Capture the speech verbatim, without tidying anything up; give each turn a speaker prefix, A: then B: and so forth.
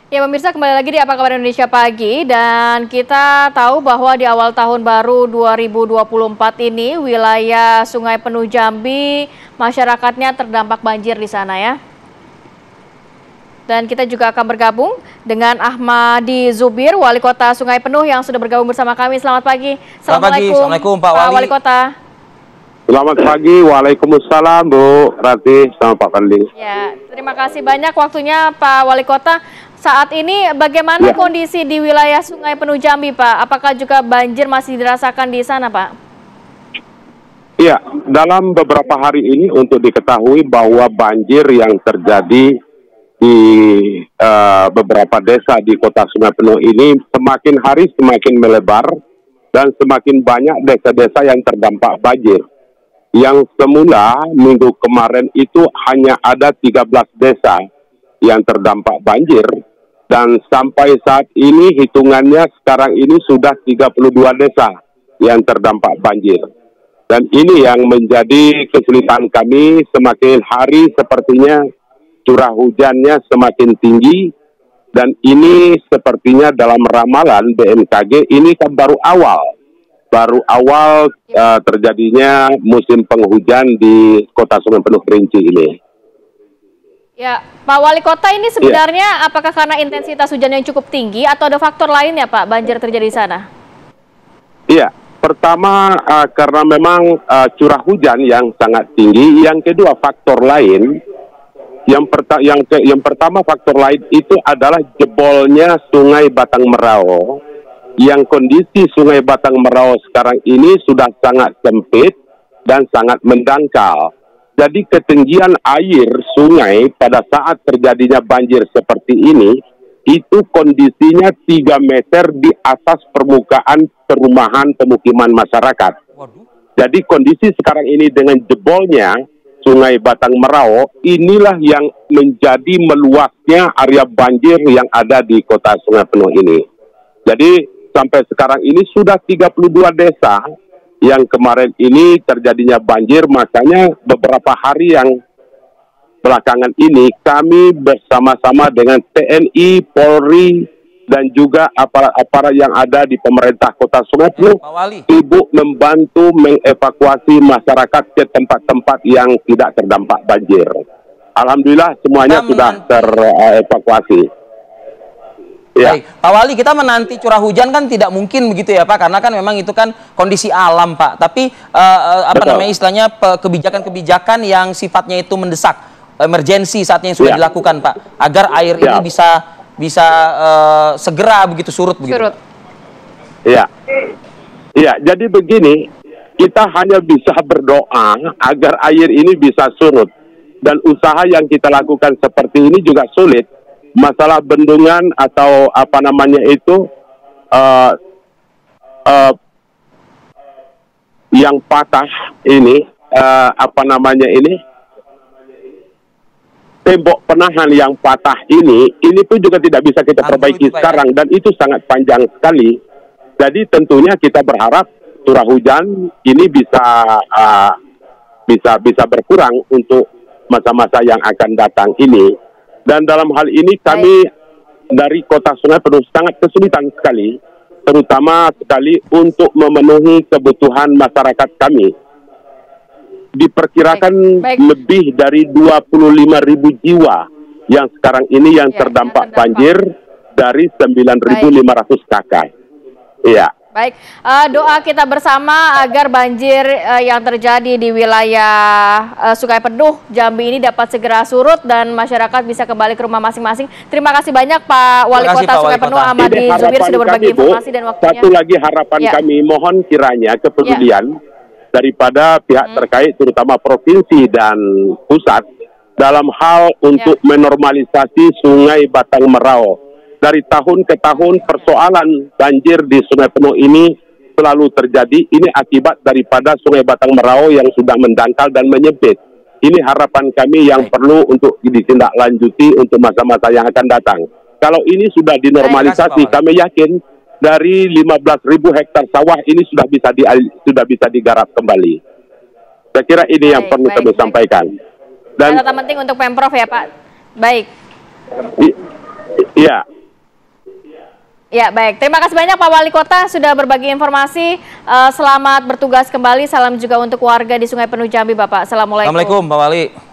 A: Ya pemirsa, kembali lagi di Apa Kabar Indonesia Pagi, dan kita tahu bahwa di awal tahun baru dua ribu dua puluh empat ini wilayah Sungai Penuh Jambi masyarakatnya terdampak banjir di sana ya. Dan kita juga akan bergabung dengan Ahmadi Zubir, Wali Kota Sungai Penuh yang sudah bergabung bersama kami. Selamat pagi.
B: Selamat pagi. Assalamualaikum Pak Wali.
A: Pak Wali Kota.
C: Selamat pagi, Waalaikumsalam Bu Rati, sama Pak Pandi.
A: Ya, terima kasih banyak waktunya Pak Wali Kota. Saat ini bagaimana ya kondisi di wilayah Sungai Penuh Jambi, Pak? Apakah juga banjir masih dirasakan di sana, Pak?
C: Iya, dalam beberapa hari ini untuk diketahui bahwa banjir yang terjadi di uh, beberapa desa di kota Sungai Penuh ini semakin hari semakin melebar dan semakin banyak desa-desa yang terdampak banjir. Yang semula minggu kemarin itu hanya ada tiga belas desa yang terdampak banjir, dan sampai saat ini hitungannya sekarang ini sudah tiga puluh dua desa yang terdampak banjir. Dan ini yang menjadi kesulitan kami, semakin hari sepertinya curah hujannya semakin tinggi, dan ini sepertinya dalam ramalan B M K G ini kan baru awal. Baru awal uh, terjadinya musim penghujan di kota Sungai Penuh Kerinci ini.
A: Ya, Pak Wali Kota, ini sebenarnya ya, apakah karena intensitas hujan yang cukup tinggi atau ada faktor lain ya Pak, banjir terjadi di sana?
C: Iya, pertama uh, karena memang uh, curah hujan yang sangat tinggi. Yang kedua faktor lain, yang, perta yang, ke yang pertama faktor lain itu adalah jebolnya Sungai Batang Merau. Yang kondisi Sungai Batang Merau sekarang ini sudah sangat sempit dan sangat mendangkal. Jadi ketinggian air sungai pada saat terjadinya banjir seperti ini, itu kondisinya tiga meter di atas permukaan perumahan pemukiman masyarakat. Jadi kondisi sekarang ini dengan jebolnya Sungai Batang Merau, inilah yang menjadi meluasnya area banjir yang ada di kota Sungai Penuh ini. Jadi sampai sekarang ini sudah tiga puluh dua desa yang kemarin ini terjadinya banjir. Makanya beberapa hari yang belakangan ini kami bersama-sama dengan T N I, Polri, dan juga aparat-aparat yang ada di pemerintah kota Sungai Penuh sibuk membantu mengevakuasi masyarakat ke tempat-tempat yang tidak terdampak banjir. Alhamdulillah semuanya Kami sudah terevakuasi. Ya.
B: Baik, Pak Wali, kita menanti curah hujan kan tidak mungkin begitu ya Pak, karena kan memang itu kan kondisi alam Pak. Tapi uh, apa Betul. namanya istilahnya kebijakan-kebijakan yang sifatnya itu mendesak, emergensi saatnya yang sudah ya. dilakukan Pak, agar air ya. ini bisa bisa uh, segera begitu surut begitu. Surut.
C: Iya, iya. Jadi begini, kita hanya bisa berdoa agar air ini bisa surut, dan usaha yang kita lakukan seperti ini juga sulit. Masalah bendungan atau apa namanya itu uh, uh, yang patah ini uh, apa namanya ini tembok penahan yang patah ini ini pun juga tidak bisa kita perbaiki sekarang, dan itu sangat panjang sekali. Jadi tentunya kita berharap curah hujan ini bisa uh, bisa bisa berkurang untuk masa-masa yang akan datang ini. Dan dalam hal ini kami dari kota Sungai Penuh sangat kesulitan sekali, terutama sekali untuk memenuhi kebutuhan masyarakat kami. Diperkirakan Baik. Baik. lebih dari dua puluh lima ribu jiwa yang sekarang ini yang ya, terdampak, terdampak banjir dari sembilan ribu lima ratus kakak. Iya.
A: Baik, uh, doa kita bersama agar banjir uh, yang terjadi di wilayah uh, Sungai Penuh Jambi ini dapat segera surut dan masyarakat bisa kembali ke rumah masing-masing. Terima kasih banyak Pak Wali Kota Sungai Penuh Ahmadi Zubir sudah berbagi kami, informasi dan waktunya.
C: Satu lagi harapan ya. kami, mohon kiranya kepedulian ya. daripada pihak hmm. terkait terutama provinsi dan pusat dalam hal untuk ya. menormalisasi Sungai Batang Merau. Dari tahun ke tahun persoalan banjir di Sungai Penuh ini selalu terjadi. Ini akibat daripada Sungai Batang Merau yang sudah mendangkal dan menyempit. Ini harapan kami yang Baik. perlu untuk ditindaklanjuti untuk masa-masa yang akan datang. Kalau ini sudah dinormalisasi, Baik, kami yakin dari lima belas ribu hektar sawah ini sudah bisa di, sudah bisa digarap kembali. Saya kira ini Baik, yang perlu Baik, kami Baik. sampaikan. Dan
A: catatan penting untuk Pemprov ya Pak. Baik.
C: Iya.
A: Ya, baik. Terima kasih banyak Pak Wali Kota sudah berbagi informasi. Uh, selamat bertugas kembali. Salam juga untuk warga di Sungai Penuh Jambi, Bapak. Assalamualaikum.
B: Assalamualaikum, Pak Wali.